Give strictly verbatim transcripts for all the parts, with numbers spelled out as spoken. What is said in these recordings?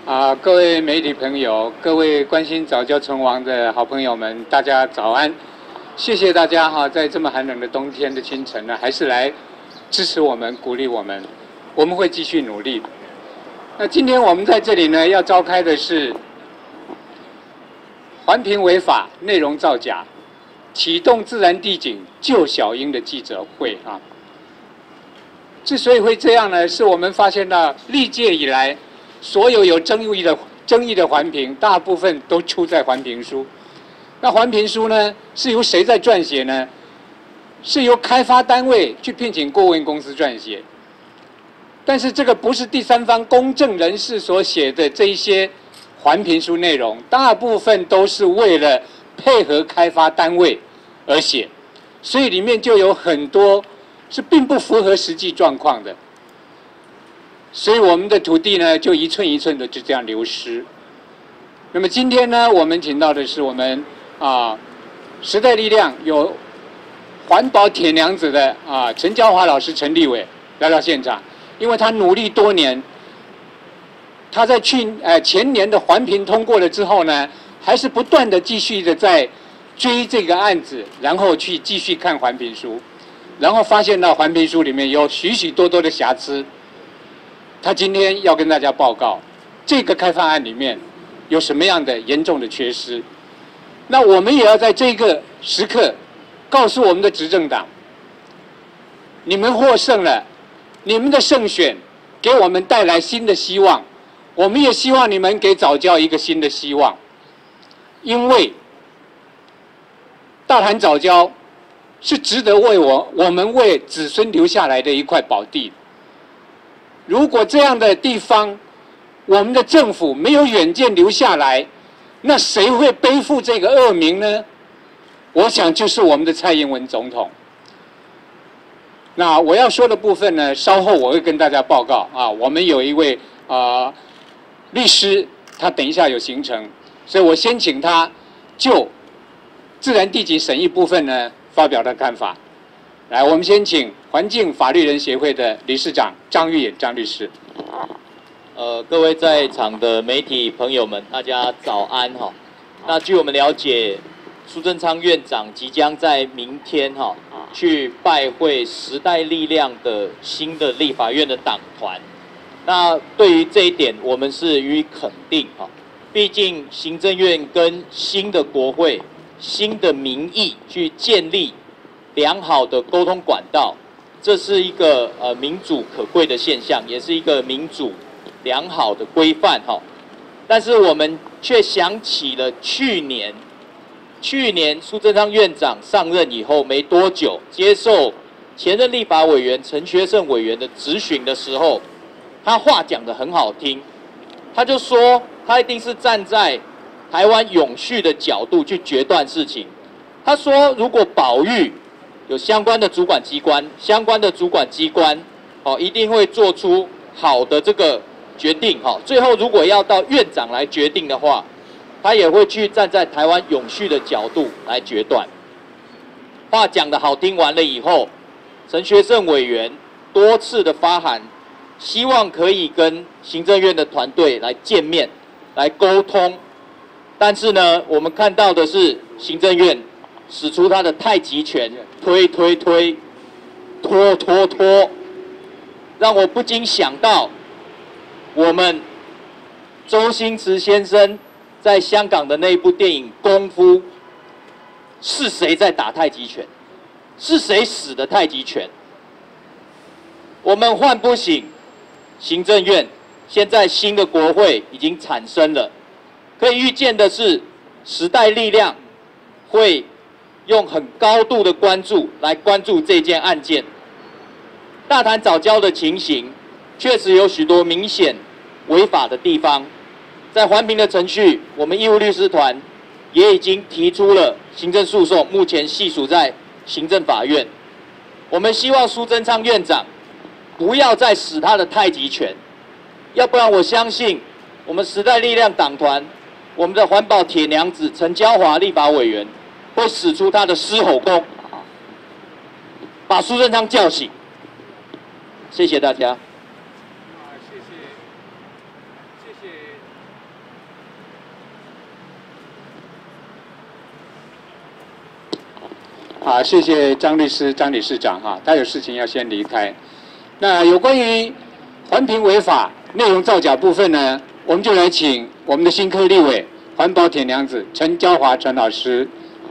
啊，各位媒体朋友，各位关心早教存亡的好朋友们，大家早安！谢谢大家哈，在这么寒冷的冬天的清晨呢，还是来支持我们、鼓励我们，我们会继续努力。那今天我们在这里呢，要召开的是环评违法、内容造假、启动自然地景救小英的记者会啊。之所以会这样呢，是我们发现到历届以来，所有有争议的争议的环评，大部分都出在环评书。那环评书呢，是由谁在撰写呢？是由开发单位去聘请顾问公司撰写。但是这个不是第三方公正人士所写的这一些环评书内容，大部分都是为了配合开发单位而写，所以里面就有很多是并不符合实际状况的。所以我们的土地呢，就一寸一寸的就这样流失。那么今天呢，我们请到的是我们啊时代力量有环保铁娘子的啊陈娇华老师陈立伟来到现场，因为他努力多年，他在去呃前年的环评通过了之后呢，还是不断的继续的在追这个案子，然后去继续看环评书，然后发现到环评书里面有许许多多的瑕疵。他今天要跟大家报告，这个开发案里面有什么样的严重的缺失。那我们也要在这个时刻告诉我们的执政党，你们获胜了，你们的胜选给我们带来新的希望，我们也希望你们给早教一个新的希望。因为大潭早教是值得为我我们为子孙留下来的一块宝地。如果这样的地方，我们的政府没有远见留下来，那谁会背负这个恶名呢？我想就是我们的蔡英文总统。那我要说的部分呢，稍后我会跟大家报告啊。我们有一位啊、呃、律师，他等一下有行程，所以我先请他就自然地景审议部分呢发表他的看法。来，我们先请环境法律人协会的理事长张玉衍张律师。 呃，各位在场的媒体朋友们，大家早安哈。那据我们了解，苏贞昌院长即将在明天哈去拜会时代力量的新的立法院的党团。那对于这一点，我们是予以肯定哈。毕竟行政院跟新的国会、新的民意去建立良好的沟通管道，这是一个呃民主可贵的现象，也是一个民主良好的规范哈。但是我们却想起了去年，去年苏贞昌院长上任以后没多久，接受前任立法委员陈学圣委员的质询的时候，他话讲得很好听，他就说他一定是站在台湾永续的角度去决断事情。他说，如果保育有相关的主管机关，相关的主管机关，哦，一定会做出好的这个决定，哈。最后如果要到院长来决定的话，他也会去站在台湾永续的角度来决断。话讲得好听完了以后，陈学圣委员多次的发函，希望可以跟行政院的团队来见面，来沟通。但是呢，我们看到的是行政院使出他的太极拳，推推推，拖拖拖，让我不禁想到，我们周星驰先生在香港的那一部电影《功夫》，是谁在打太极拳？是谁使的太极拳？我们唤不醒行政院，现在新的国会已经产生了，可以预见的是，时代力量会用很高度的关注来关注这件案件。大潭早教的情形，确实有许多明显违法的地方。在环评的程序，我们义务律师团也已经提出了行政诉讼，目前系属在行政法院。我们希望苏贞昌院长不要再使他的太极拳，要不然我相信我们时代力量党团，我们的环保铁娘子陈娇华立法委员会使出他的狮吼功，把苏贞昌叫醒。谢谢大家。 谢谢，谢谢。好，谢谢张律师、张理事长哈，他有事情要先离开。那有关于环评违法、内容造假部分呢，我们就来请我们的新科立委环保铁娘子陈娇华陈老师。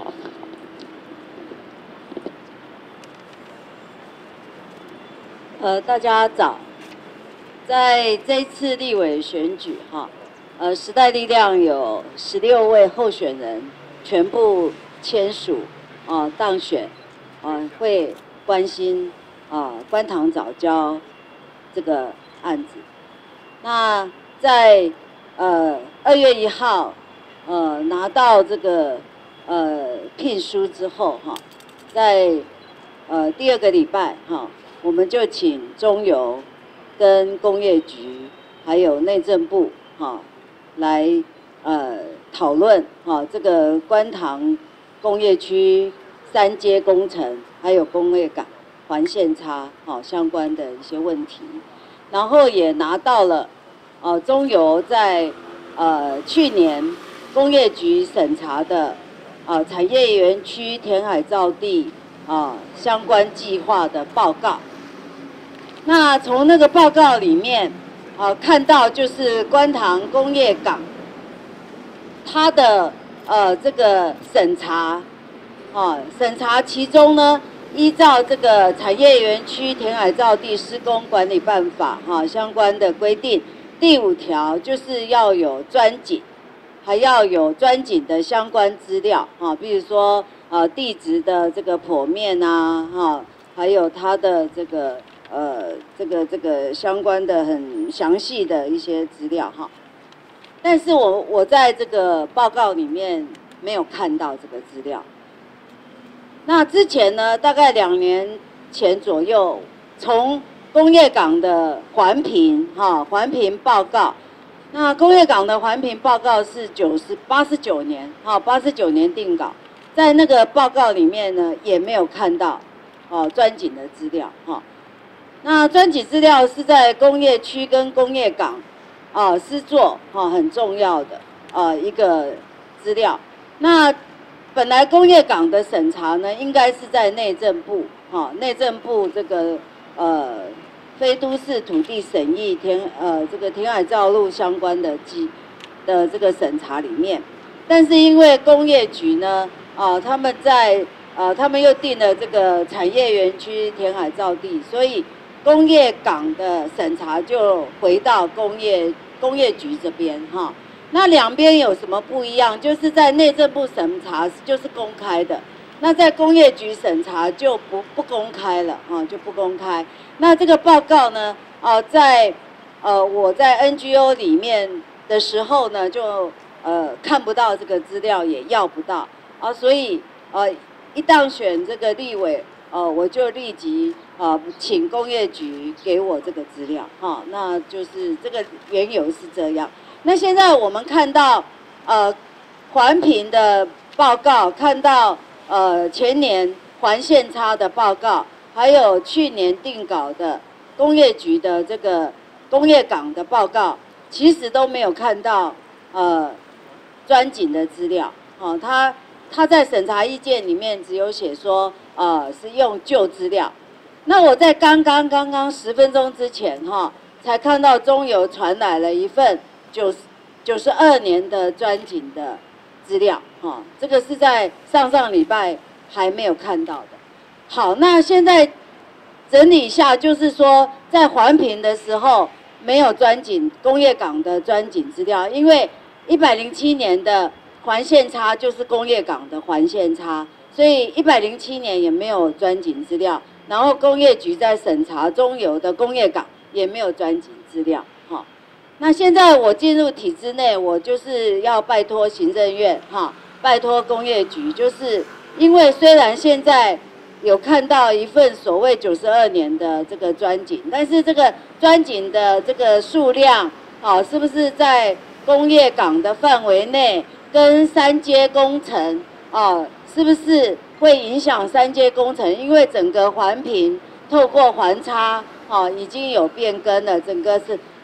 呃，大家早。在这一次立委选举哈，呃，时代力量有十六位候选人全部签署啊、呃、当选，啊、呃、会关心啊、呃、观塘藻礁这个案子。那在呃二月一号，呃拿到这个呃聘书之后哈，在呃第二个礼拜哈，我们就请中油跟工业局还有内政部哈来呃讨论哈这个观塘工业区三阶工程还有工业港环线差好相关的一些问题，然后也拿到了呃中油在呃去年工业局审查的呃产业园区填海造地啊、呃、相关计划的报告。那从那个报告里面，啊、呃，看到就是观塘工业港，它的呃这个审查，啊，审查其中呢，依照这个产业园区填海造地施工管理办法哈、啊、相关的规定，第五条就是要有专井，还要有专井的相关资料啊，比如说呃地质的这个剖面啊，哈、啊，还有它的这个。呃，这个这个相关的很详细的一些资料哈，但是我我在这个报告里面没有看到这个资料。那之前呢，大概两年前左右，从工业港的环评哈环评报告，那工业港的环评报告是九十八十九年哈八十九年定稿，在那个报告里面呢也没有看到哦专井的资料哈。那专井资料是在工业区跟工业港，啊施作哈很重要的啊一个资料。那本来工业港的审查呢，应该是在内政部哈内政部这个呃非都市土地审议填呃这个填海造陆相关的机的这个审查里面，但是因为工业局呢啊他们在啊他们又定了这个产业园区填海造地，所以工业港的审查就回到工业工业局这边哈，那两边有什么不一样？就是在内政部审查就是公开的，那在工业局审查就不不公开了哈，就不公开。那这个报告呢，啊，在呃我在 N G O 里面的时候呢，就呃看不到这个资料，也要不到啊，所以呃一当选这个立委。呃，我就立即呃请工业局给我这个资料哈，那就是这个缘由是这样。那现在我们看到呃环评的报告，看到呃前年环线差的报告，还有去年定稿的工业局的这个工业港的报告，其实都没有看到呃专井的资料。哦，他他在审查意见里面只有写说。呃，是用旧资料。那我在刚刚刚刚十分钟之前哈，才看到中油传来了一份九九十二年的专井的资料哈，这个是在上上礼拜还没有看到的。好，那现在整理一下，就是说在环评的时候没有专井工业港的专井资料，因为一百零七年的环线差就是工业港的环线差。所以一百零七年也没有专井资料，然后工业局在审查中油的工业港也没有专井资料，哈。那现在我进入体制内，我就是要拜托行政院，哈，拜托工业局，就是因为虽然现在有看到一份所谓九十二年的这个专井，但是这个专井的这个数量，好，是不是在工业港的范围内，跟三阶工程，哦。是不是会影响三阶工程？因为整个环评透过环差，哦，已经有变更了，整个是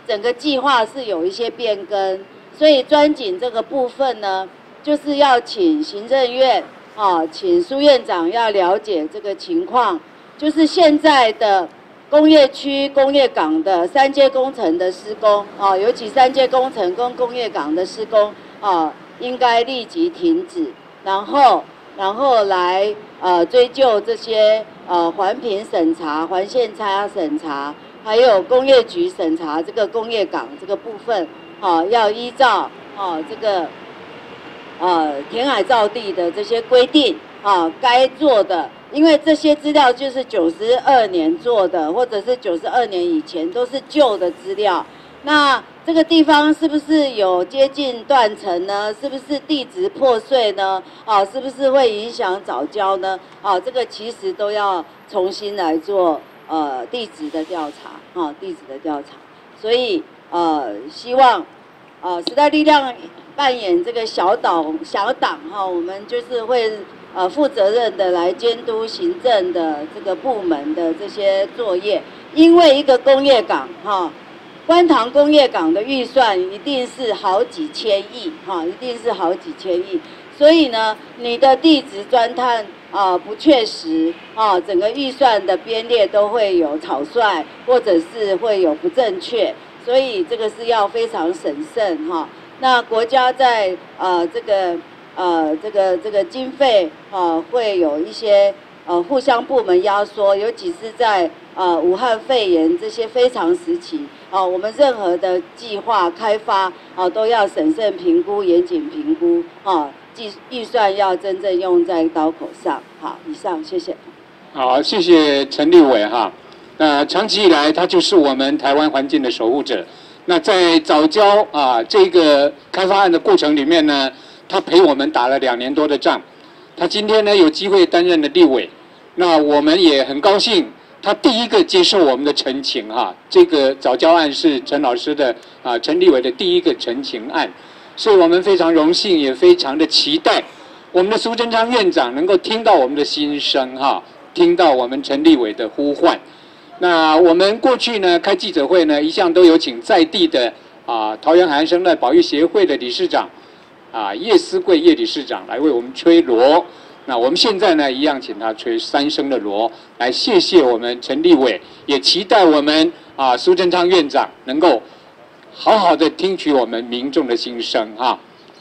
整个计划是有一些变更，所以专警这个部分呢，就是要请行政院啊，请苏院长要了解这个情况，就是现在的工业区、工业港的三阶工程的施工啊，尤其三阶工程跟工业港的施工啊，应该立即停止，然后然后来呃追究这些呃环评审查、环线差审查。 还有工业局审查这个工业港这个部分，啊，要依照啊这个呃填海造地的这些规定啊，该做的，因为这些资料就是九十二年做的，或者是九十二年以前都是旧的资料。那这个地方是不是有接近断层呢？是不是地质破碎呢？啊，是不是会影响藻礁呢？啊，这个其实都要重新来做。 呃，地质的调查，哈、哦，地质的调查，所以呃，希望呃时代力量扮演这个小岛小党哈、哦，我们就是会呃负责任的来监督行政的这个部门的这些作业，因为一个工业港哈、哦，观塘工业港的预算一定是好几千亿哈、哦，一定是好几千亿，所以呢，你的地质钻探。 啊，不确实啊，整个预算的编列都会有草率，或者是会有不正确，所以这个是要非常审慎哈、啊。那国家在呃这个呃这个这个经费啊，会有一些呃互相部门压缩，尤其是在呃武汉肺炎这些非常时期啊，我们任何的计划开发啊都要审慎评估、严谨评估啊。 计预算要真正用在刀口上。好，以上谢谢。 好，谢谢陈立伟哈。那长期以来，他就是我们台湾环境的守护者。那在藻礁啊这个开发案的过程里面呢，他陪我们打了两年多的仗。他今天呢有机会担任了立委，那我们也很高兴，他第一个接受我们的陈情哈。这个藻礁案是陈老师的啊，陈立伟的第一个陈情案。 所以我们非常荣幸，也非常的期待，我们的苏贞昌院长能够听到我们的心声哈，听到我们陈立伟的呼唤。那我们过去呢开记者会呢，一向都有请在地的啊桃园海岸生态保育协会的理事长啊叶思贵叶理事长来为我们吹锣。那我们现在呢一样请他吹三声的锣，来谢谢我们陈立伟，也期待我们啊苏贞昌院长能够。 好好的听取我们民众的心声哈。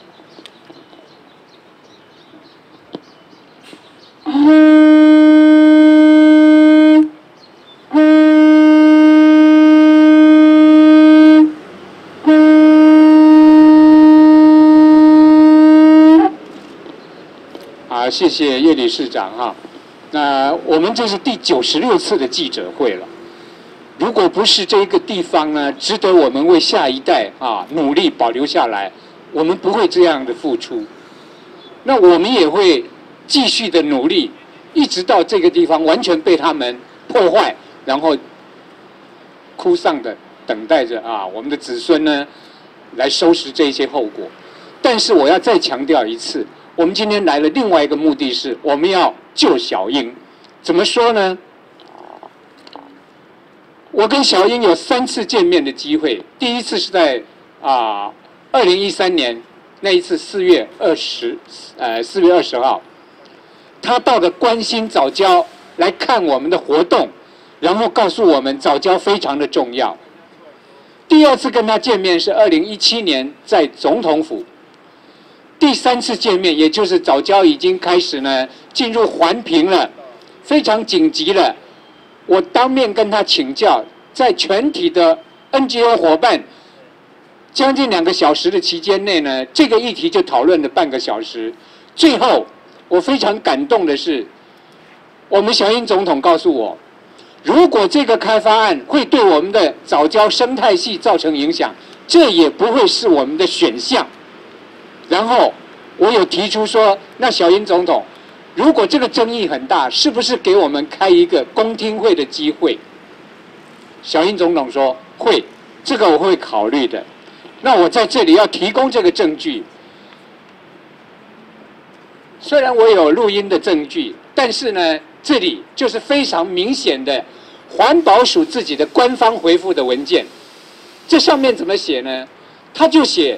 啊，谢谢叶理事长哈。那我们这是第九十六次的记者会了。 如果不是这一个地方呢，值得我们为下一代啊努力保留下来，我们不会这样的付出。那我们也会继续的努力，一直到这个地方完全被他们破坏，然后哭丧的等待着啊我们的子孙呢来收拾这些后果。但是我要再强调一次，我们今天来了另外一个目的是，我们要救小英。怎么说呢？ 我跟小英有三次见面的机会，第一次是在啊二零一三年那一次四月二十，呃四月二十号，他到了关心藻礁来看我们的活动，然后告诉我们藻礁非常的重要。第二次跟他见面是二零一七年在总统府，第三次见面也就是藻礁已经开始呢进入环评了，非常紧急了。 我当面跟他请教，在全体的 N G O 伙伴将近两个小时的期间内呢，这个议题就讨论了半个小时。最后，我非常感动的是，我们小英总统告诉我，如果这个开发案会对我们的藻礁生态系造成影响，这也不会是我们的选项。然后，我有提出说，那小英总统。 如果这个争议很大，是不是给我们开一个公听会的机会？小英总统说会，这个我会考虑的。那我在这里要提供这个证据。虽然我有录音的证据，但是呢，这里就是非常明显的环保署自己的官方回复的文件。 这上面怎么写呢？他就写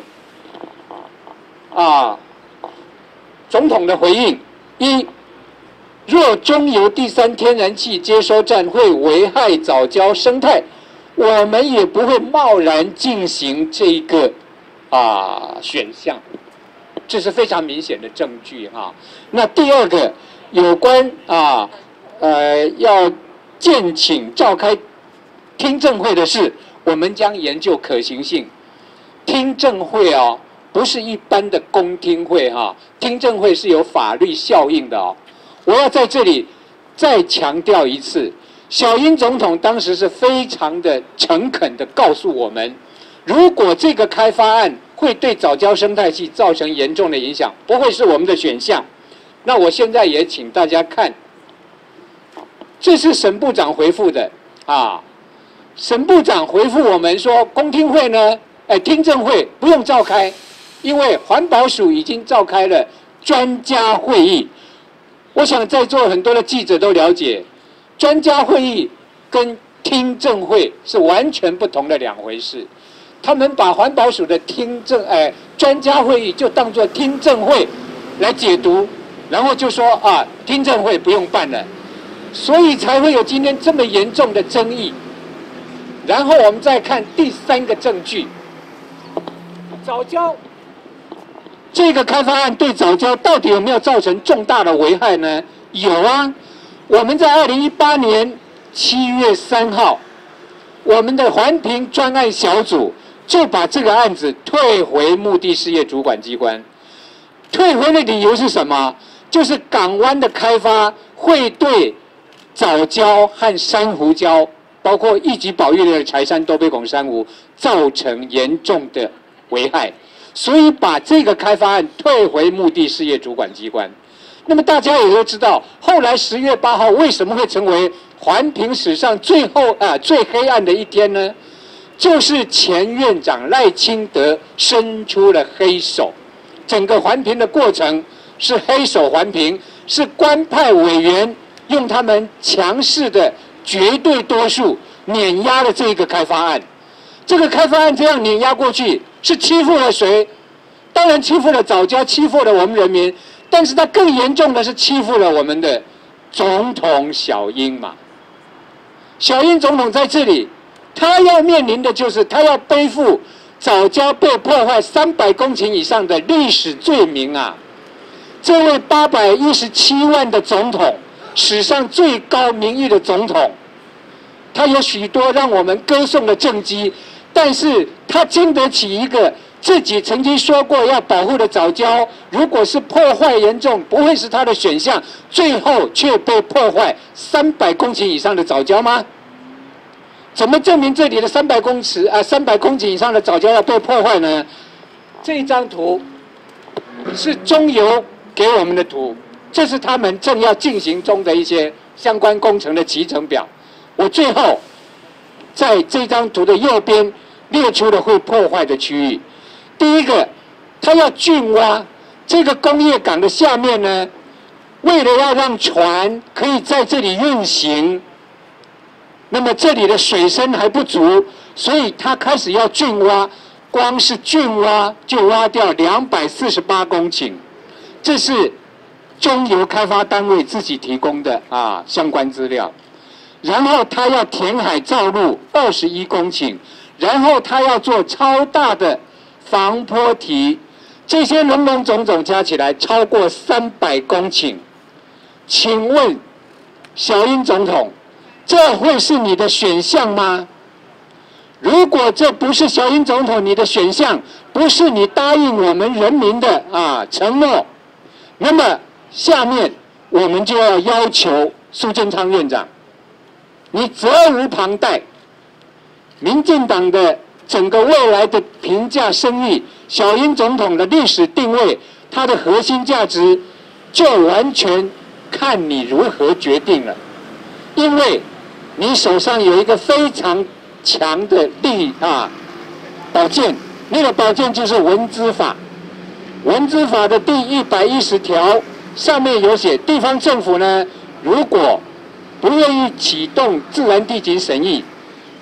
啊，总统的回应：一，若中油第三天然气接收站会危害藻礁生态，我们也不会贸然进行这个啊选项。这是非常明显的证据哈、啊。那第二个，有关啊呃要建请召开听证会的事，我们将研究可行性。听证会哦，不是一般的公听会哈、啊，听证会是有法律效应的哦。我要在这里再强调一次，小英总统当时是非常的诚恳的告诉我们，如果这个开发案会对藻礁生态系造成严重的影响，不会是我们的选项。那我现在也请大家看，这是沈部长回复的啊。沈部长回复我们说，公听会呢，哎，听证会不用召开，因为环保署已经召开了专家会议。我想在座很多的记者都了解，专家会议跟听证会是完全不同的两回事。他们把环保署的听证，哎，专家会议就当作听证会来解读，然后就说啊，听证会不用办了，所以才会有今天这么严重的争议。然后我们再看第三个证据，藻礁这个开发案对藻礁到底有没有造成重大的危害呢？有啊，我们在二零一八年七月三号，我们的环评专案小组就把这个案子退回目的事业主管机关。退回的理由是什么？就是港湾的开发会对藻礁和珊瑚礁，包括一级保育类的柴山、多杯孔珊瑚造成严重的危害，所以把这个开发案退回目的事业主管机关。那么大家也都知道，后来十月八号为什么会成为环评史上最后啊最黑暗的一天呢？就是前院长赖清德伸出了黑手，整个环评的过程是黑手环评，是官派委员用他们强势的绝对多数碾压了这个开发案。这个开发案这样碾压过去，是欺负了谁？当然欺负了藻礁，欺负了我们人民，但是他更严重的是欺负了我们的总统小英嘛。小英总统在这里，他要面临的就是他要背负藻礁被破坏三百公顷以上的历史罪名啊！这位八百一十七万的总统，史上最高名誉的总统，他有许多让我们歌颂的政绩，但是他经得起一个自己曾经说过要保护的藻礁，如果是破坏严重，不会是他的选项，最后却被破坏三百公顷以上的藻礁吗？怎么证明这里的三百公尺啊三百公顷以上的藻礁要被破坏呢？这张图是中油给我们的图，这是他们正要进行中的一些相关工程的期程表。我最后在这张图的右边列出了会破坏的区域。第一个，它要浚挖这个工业港的下面呢，为了要让船可以在这里运行，那么这里的水深还不足，所以它开始要浚挖，光是浚挖就挖掉两百四十八公顷，这是中油开发单位自己提供的啊相关资料。然后它要填海造陆二十一公顷，然后它要做超大的防波堤，这些笼笼总总加起来超过三百公顷。请问小英总统，这会是你的选项吗？如果这不是小英总统你的选项，不是你答应我们人民的啊承诺，那么下面我们就要要求苏贞昌院长，你责无旁贷。民进党的整个未来的评价声誉，小英总统的历史定位，它的核心价值，就完全看你如何决定了。因为你手上有一个非常强的力啊宝剑，那个宝剑就是文资法。文资法的第一百一十条上面有写，地方政府呢，如果不愿意启动自然地景审议，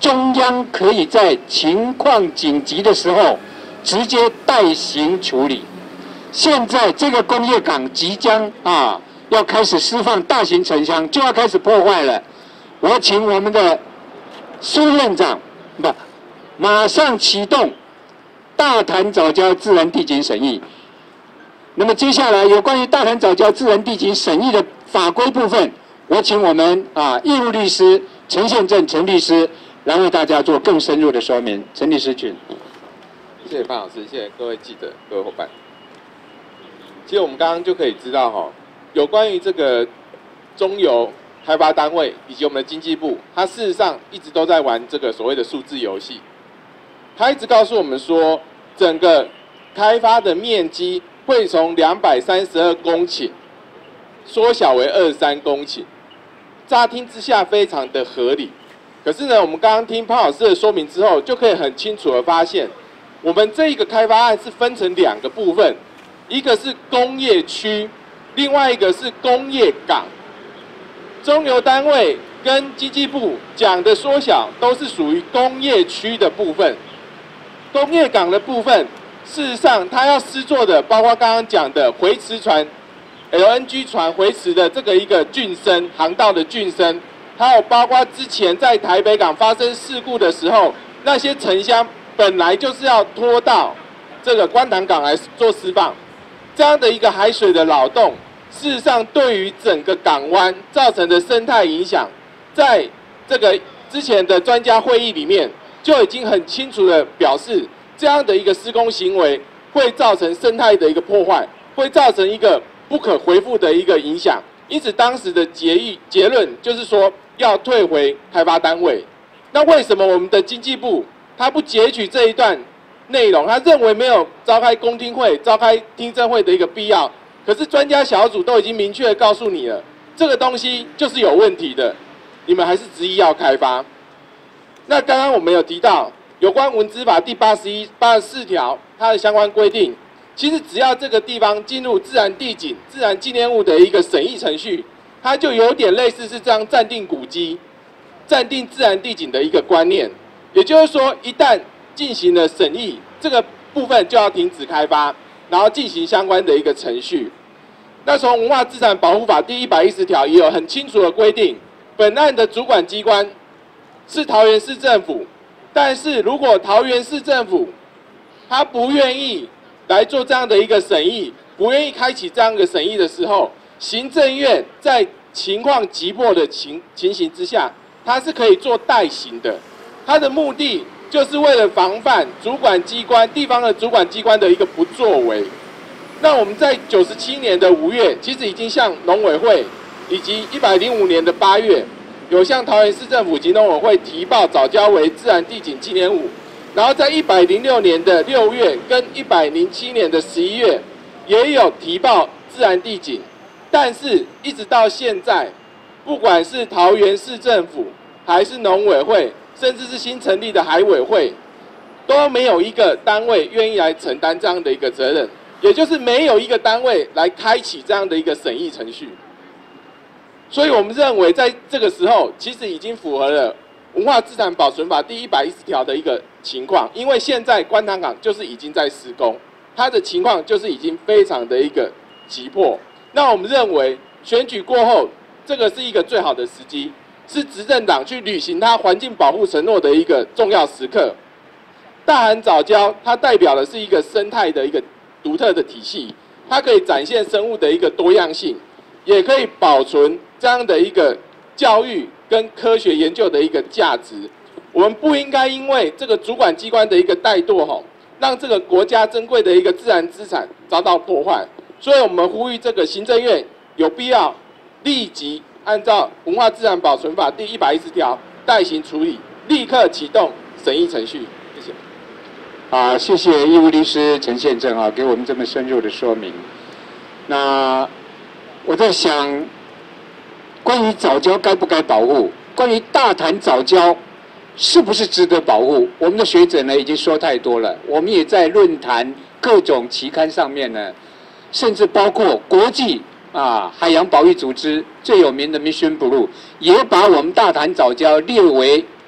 中央可以在情况紧急的时候直接代行处理。现在这个工业港即将啊要开始释放大型沉箱，就要开始破坏了。我请我们的苏院长不马上启动大潭藻礁自然地景审议。那么接下来有关于大潭藻礁自然地景审议的法规部分，我请我们啊义务律师陈宪正陈律师来为大家做更深入的说明。陈律师请。 谢谢范老师，谢谢各位记者、各位伙伴。其实我们刚刚就可以知道哈，有关于这个中油开发单位以及我们的经济部，它事实上一直都在玩这个所谓的数字游戏。它一直告诉我们说，整个开发的面积会从两百三十二公顷缩小为二十三公顷，乍听之下非常的合理。可是呢，我们刚刚听潘老师的说明之后，就可以很清楚的发现，我们这一个开发案是分成两个部分，一个是工业区，另外一个是工业港。中油单位跟经济部讲的缩小都是属于工业区的部分，工业港的部分，事实上它要施作的，包括刚刚讲的回池船、L N G 船回池的这个一个浚深航道的浚深，还有包括之前在台北港发生事故的时候，那些沉箱本来就是要拖到这个观塘港来做释放，这样的一个海水的扰动，事实上对于整个港湾造成的生态影响，在这个之前的专家会议里面就已经很清楚的表示，这样的一个施工行为会造成生态的一个破坏，会造成一个不可回复的一个影响。因此当时的结议结论就是说要退回开发单位。那为什么我们的经济部他不截取这一段内容？他认为没有召开公听会、召开听证会的一个必要。可是专家小组都已经明确的告诉你了，这个东西就是有问题的，你们还是执意要开发。那刚刚我们有提到有关文资法第八十一、八十四条它的相关规定，其实只要这个地方进入自然地景、自然纪念物的一个审议程序，它就有点类似是这样暂定古迹、暂定自然地景的一个观念。也就是说，一旦进行了审议，这个部分就要停止开发，然后进行相关的一个程序。那从文化资产保护法第一百一十条也有很清楚的规定，本案的主管机关是桃园市政府，但是如果桃园市政府他不愿意来做这样的一个审议，不愿意开启这样的审议的时候，行政院在情况急迫的情情形之下，它是可以做代行的。它的目的就是为了防范主管机关、地方的主管机关的一个不作为。那我们在九十七年的五月，其实已经向农委会，以及一百零五年的八月，有向桃园市政府及农委会提报藻礁为自然地景纪念物。然后在一百零六年的六月跟一百零七年的十一月，也有提报自然地景，但是一直到现在，不管是桃园市政府，还是农委会，甚至是新成立的海委会，都没有一个单位愿意来承担这样的一个责任，也就是没有一个单位来开启这样的一个审议程序。所以我们认为，在这个时候，其实已经符合了文化资产保存法第一百一十条的一个情况，因为现在观塘港就是已经在施工，它的情况就是已经非常的一个急迫。那我们认为选举过后，这个是一个最好的时机，是执政党去履行它环境保护承诺的一个重要时刻。大潭藻礁它代表的是一个生态的一个独特的体系，它可以展现生物的一个多样性，也可以保存这样的一个教育跟科学研究的一个价值。我们不应该因为这个主管机关的一个怠惰吼，让这个国家珍贵的一个自然资产遭到破坏。所以我们呼吁这个行政院有必要立即按照文化资产保存法第一百一十条代行处理，立刻启动审议程序。谢谢。 啊，谢谢义务律师陈宪正啊，给我们这么深入的说明。那我在想，关于藻礁该不该保护，关于大潭藻礁是不是值得保护，我们的学者呢已经说太多了。我们也在论坛、各种期刊上面呢，甚至包括国际啊海洋保育组织最有名的 Mission Blue， 也把我们大潭藻礁列为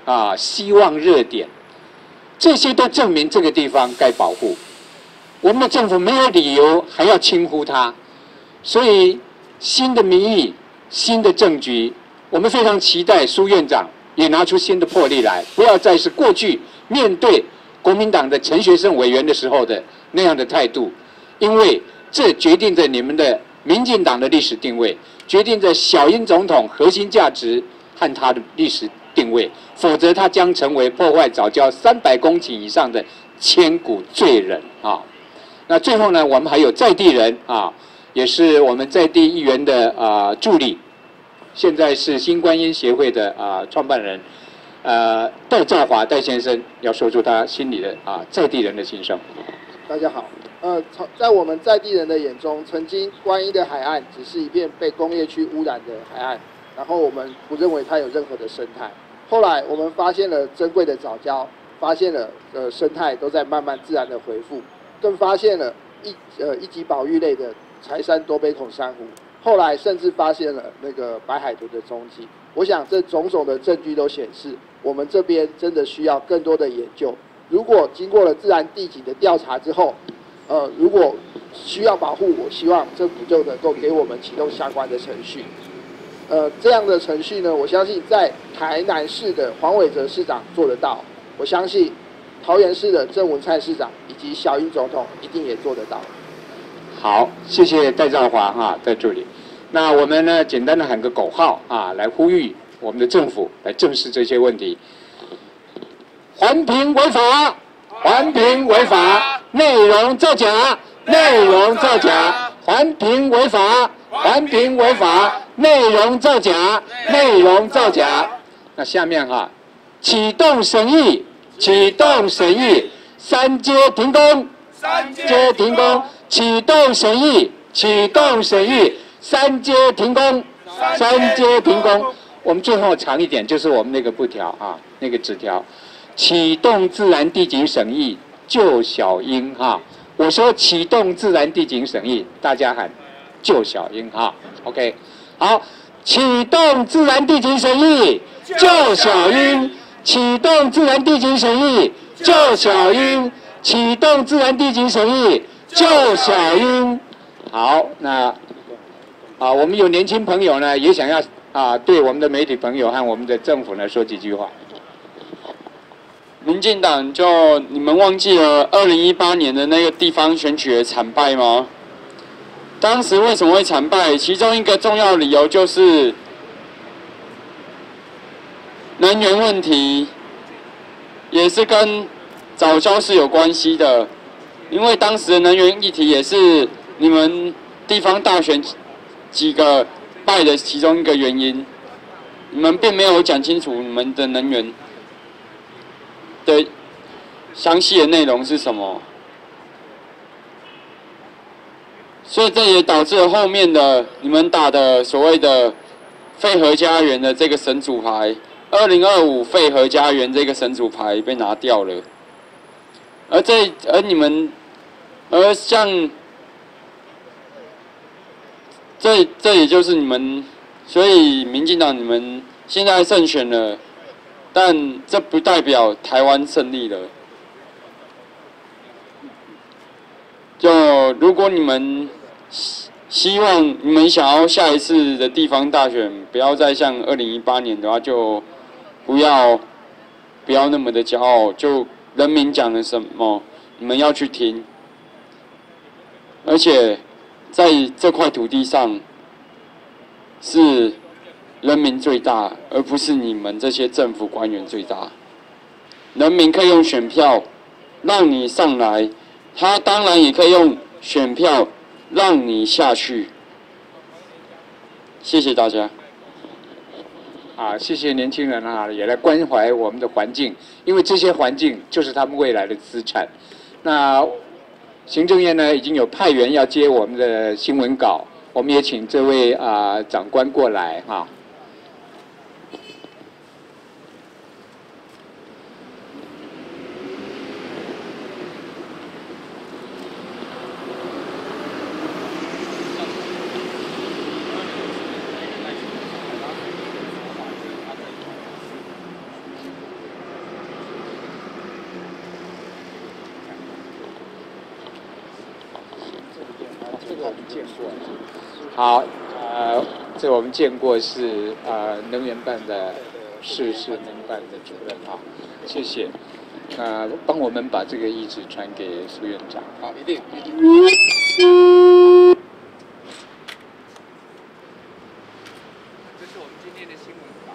啊希望热点，这些都证明这个地方该保护。我们的政府没有理由还要轻忽它，所以新的民意、新的政局，我们非常期待苏院长也拿出新的魄力来，不要再是过去面对国民党的陈学圣委员的时候的那样的态度，因为这决定着你们的民进党的历史定位，决定着小英总统核心价值和他的历史定位，否则他将成为破坏藻礁三百公顷以上的千古罪人啊！那最后呢，我们还有在地人啊，也是我们在地议员的啊助理，现在是新观音协会的啊创办人，呃戴兆华戴先生要说出他心里的啊在地人的心声。 大家好，呃，在我们在地人的眼中，曾经观音的海岸只是一片被工业区污染的海岸，然后我们不认为它有任何的生态。后来我们发现了珍贵的藻礁，发现了呃生态都在慢慢自然的恢复。更发现了一呃一级保育类的柴山多杯孔珊瑚，后来甚至发现了那个白海豚的踪迹。我想这种种的证据都显示，我们这边真的需要更多的研究。如果经过了自然地景的调查之后，呃，如果需要保护，我希望政府就能够给我们启动相关的程序。呃，这样的程序呢，我相信在台南市的黄伟哲市长做得到，我相信桃园市的郑文灿市长以及小英总统一定也做得到。 好，谢谢戴兆华哈在助理。那我们呢，简单的喊个口号啊，来呼吁我们的政府来正视这些问题。环评违法，环评违法，内容造假，内容造假，环评违法，环评违法，内容造假，内容造假。那下面哈，启动审议。启动审议，三阶停工，三阶停工，启动审议，启动审议，三阶停工，三阶停工。我们最后长一点，就是我们那个布条啊，那个纸条，启动自然地景审议，救小英哈。我说启动自然地景审议，大家喊救小英哈。OK， 好，启动自然地景审议，救小英。启动自然地景审议，救小英；启动自然地景审议，救小英。好，那啊，我们有年轻朋友呢，也想要啊，对我们的媒体朋友和我们的政府呢说几句话。 民进党就你们忘记了二零一八年的那个地方选举的惨败吗？当时为什么会惨败？其中一个重要理由就是能源问题，也是跟藻礁是有关系的，因为当时的能源议题也是你们地方大选几个败的其中一个原因。你们并没有讲清楚你们的能源的详细的内容是什么，所以这也导致了后面的你们打的所谓的废核家园的这个神主牌。二零二五废核家园这个神主牌被拿掉了，而这而你们，而像这这也就是你们，所以民进党你们现在胜选了，但这不代表台湾胜利了。就如果你们希希望你们想要下一次的地方大选不要再像二零一八年的话，就不要不要那么的骄傲，就人民讲了什么，你们要去听。而且在这块土地上，是人民最大，而不是你们这些政府官员最大。人民可以用选票让你上来，他当然也可以用选票让你下去。谢谢大家。 啊，谢谢年轻人啊，也来关怀我们的环境，因为这些环境就是他们未来的资产。那行政院呢已经有派员要接我们的新闻稿，我们也请这位啊长官过来哈。 这个我们见过。好，呃，这我们见过是呃能源办的市市能办的主任啊，谢谢。呃，帮我们把这个意志传给苏院长。 好，一定。 这是我们今天的新闻稿。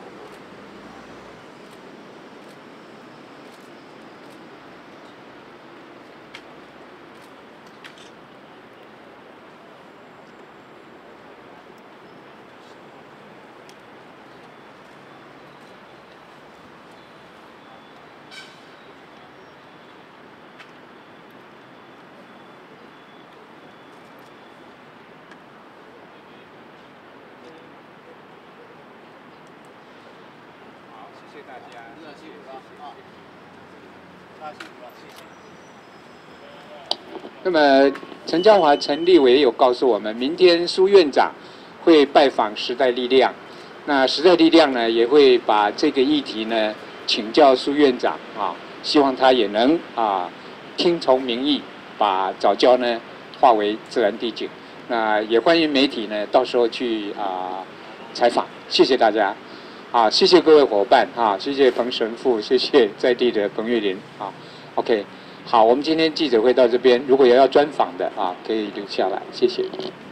谢谢大家，谢谢啊，那辛苦了，谢谢。那么陈江华陈立伟有告诉我们，明天苏院长会拜访时代力量，那时代力量呢也会把这个议题呢请教苏院长啊，希望他也能啊听从民意，把藻礁呢化为自然地景。那也欢迎媒体呢到时候去啊采访，谢谢大家。啊，谢谢各位伙伴啊，谢谢彭神父，谢谢在地的彭玉林啊 ，OK， 好，我们今天记者会到这边，如果有要专访的啊，可以留下来，谢谢。